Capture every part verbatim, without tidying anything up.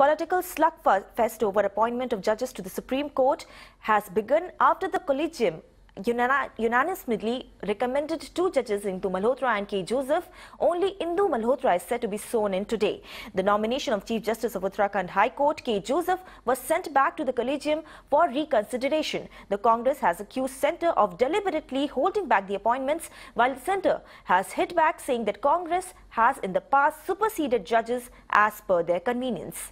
political slugfest over appointment of judges to the Supreme Court has begun after the collegium unanimously recommended two judges, Indu Malhotra and K. Joseph. Only Indu Malhotra is set to be sworn in today. The nomination of Chief Justice of Uttarakhand High Court, K. Joseph, was sent back to the collegium for reconsideration. The Congress has accused Centre of deliberately holding back the appointments, while the Centre has hit back, saying that Congress has in the past superseded judges as per their convenience.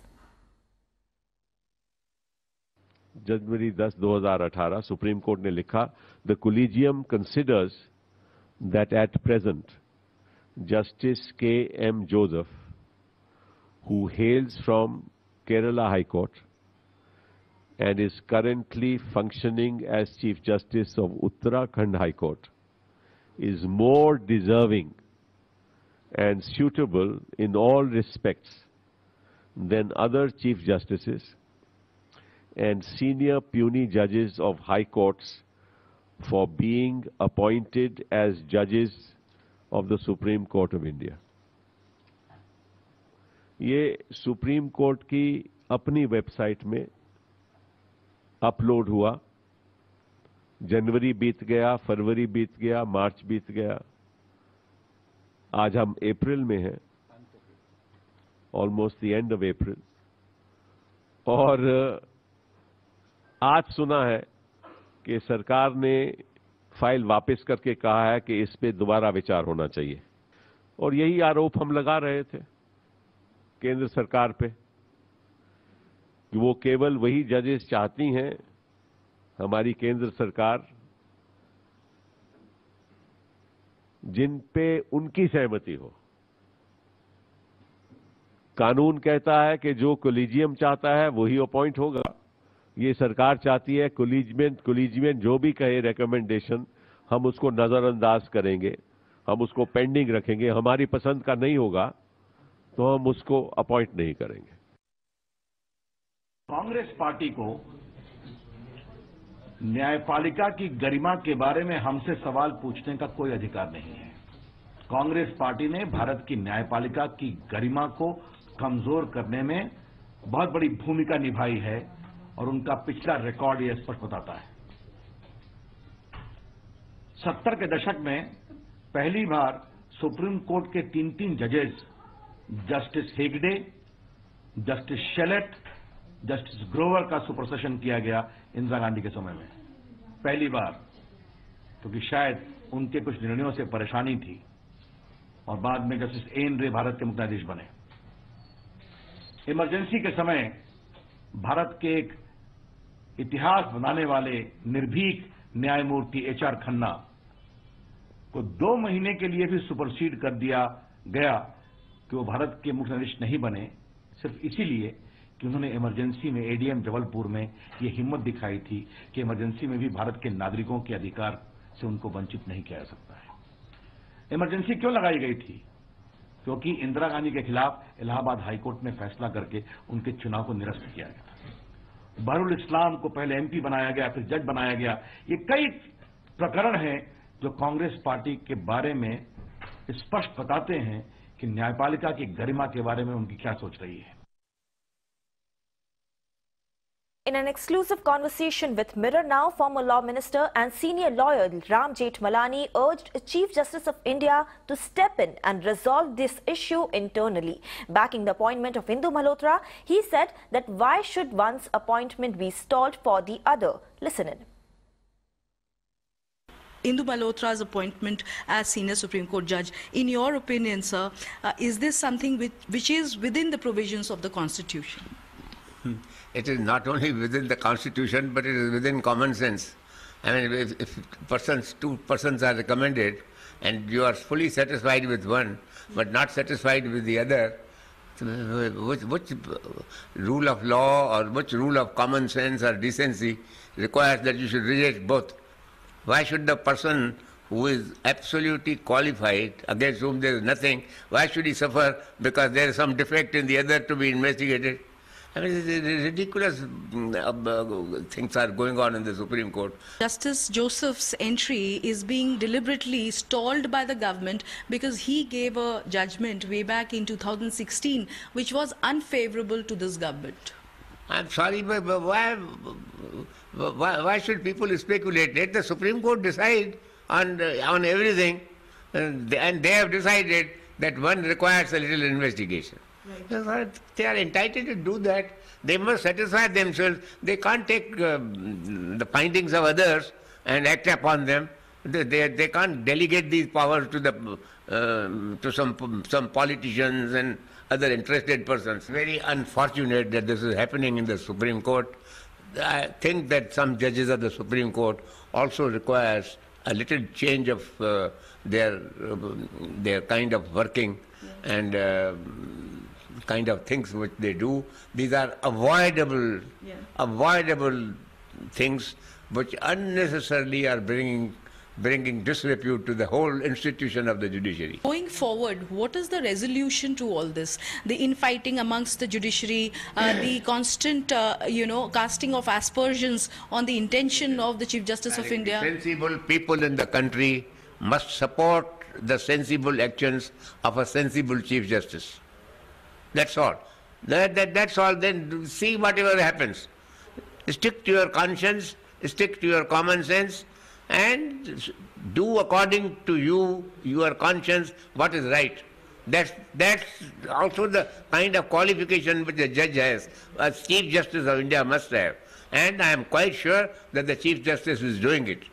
जनवरी दस दो हज़ार अठारह supreme court ने लिखा, the collegium considers that at present justice K M Joseph, who hails from Kerala high court and is currently functioning as Chief Justice of Uttarakhand High Court, is more deserving and suitable in all respects than other Chief Justices and senior puisne judges of high courts for being appointed as judges of the Supreme Court of India. ये supreme court की अपनी website में upload हुआ. जनवरी बीत गया, फरवरी बीत गया, मार्च बीत गया, आज हम अप्रैल में हैं, almost the end of April. और आज सुना है कि सरकार ने फाइल वापस करके कहा है कि इस पे दोबारा विचार होना चाहिए. और यही आरोप हम लगा रहे थे केंद्र सरकार पे कि वो केवल वही जजेस चाहती हैं, हमारी केंद्र सरकार, जिन पे उनकी सहमति हो. कानून कहता है कि जो कोलिजियम चाहता है वही अपॉइंट होगा. ये सरकार चाहती है कोलिजियम कोलिजियम जो भी कहे रिकमेंडेशन, हम उसको नजरअंदाज करेंगे, हम उसको पेंडिंग रखेंगे. हमारी पसंद का नहीं होगा तो हम उसको अपॉइंट नहीं करेंगे. कांग्रेस पार्टी को न्यायपालिका की गरिमा के बारे में हमसे सवाल पूछने का कोई अधिकार नहीं है. कांग्रेस पार्टी ने भारत की न्यायपालिका की गरिमा को कमजोर करने में बहुत बड़ी भूमिका निभाई है और उनका पिछला रिकॉर्ड यह स्पष्ट बताता है. सत्तर के दशक में पहली बार सुप्रीम कोर्ट के तीन तीन जजेस, justice Hegde, justice Shelat, justice Grover का सुपरसेशन किया गया इंदिरा गांधी के समय में. पहली बार, क्योंकि तो शायद उनके कुछ निर्णयों से परेशानी थी. और बाद में जस्टिस एन रे भारत के मुख्य न्यायाधीश बने. इमरजेंसी के समय भारत के एक इतिहास बनाने वाले निर्भीक न्यायमूर्ति एच आर खन्ना को दो महीने के लिए भी सुपरसीड कर दिया गया कि वो भारत के मुख्य न्यायाधीश नहीं बने, सिर्फ इसीलिए कि उन्होंने इमरजेंसी में एडीएम जबलपुर में ये हिम्मत दिखाई थी कि इमरजेंसी में भी भारत के नागरिकों के अधिकार से उनको वंचित नहीं किया जा सकता है. इमरजेंसी क्यों लगाई गई थी? क्योंकि इंदिरा गांधी के खिलाफ इलाहाबाद हाईकोर्ट में फैसला करके उनके चुनाव को निरस्त किया गया था. बहरुल इस्लाम को पहले एमपी बनाया गया, फिर जज बनाया गया. ये कई प्रकरण हैं जो कांग्रेस पार्टी के बारे में स्पष्ट बताते हैं कि न्यायपालिका की गरिमा के बारे में उनकी क्या सोच रही है. In an exclusive conversation with Mirror Now, former law minister and senior lawyer Ram Jethmalani urged Chief Justice of India to step in and resolve this issue internally. Backing the appointment of Indu Malhotra, he said that why should one's appointment be stalled for the other? Listen in. Indu Malhotra's appointment as senior Supreme Court judge, in your opinion, sir, uh, is this something which, which is within the provisions of the Constitution? Hmm. It is not only within the Constitution, but it is within common sense. I mean, if, if persons, two persons are recommended and you are fully satisfied with one, but not satisfied with the other, which, which rule of law or which rule of common sense or decency requires that you should reject both? Why should the person who is absolutely qualified, against whom there is nothing, why should he suffer because there is some defect in the other to be investigated? I mean, ridiculous uh, things are going on in the Supreme Court. Justice Joseph's entry is being deliberately stalled by the government because he gave a judgment way back in two thousand sixteen which was unfavorable to this government. I'm sorry, but why, why, why should people speculate? Let the Supreme Court decide on, on everything, and they have decided that one requires a little investigation. Right. They are entitled to do that. They must satisfy themselves. They can't take uh, the findings of others and act upon them. They, they, they can't delegate these powers to, the, uh, to some, some politicians and other interested persons. Very unfortunate that this is happening in the Supreme Court. I think that some judges of the Supreme Court also requires a little change of uh, their, uh, their kind of working yeah. and uh, kind of things which they do. These are avoidable, yeah. avoidable things which unnecessarily are bringing bringing disrepute to the whole institution of the judiciary. Going forward, what is the resolution to all this? The infighting amongst the judiciary, uh, the constant, uh, you know, casting of aspersions on the intention of the Chief Justice of India. Sensible people in the country must support the sensible actions of a sensible Chief Justice. That's all. That, that, that's all. Then see whatever happens. Stick to your conscience, stick to your common sense, and do according to you, your conscience, what is right. That's, that's also the kind of qualification which the judge has, a Chief Justice of India must have. And I am quite sure that the Chief Justice is doing it.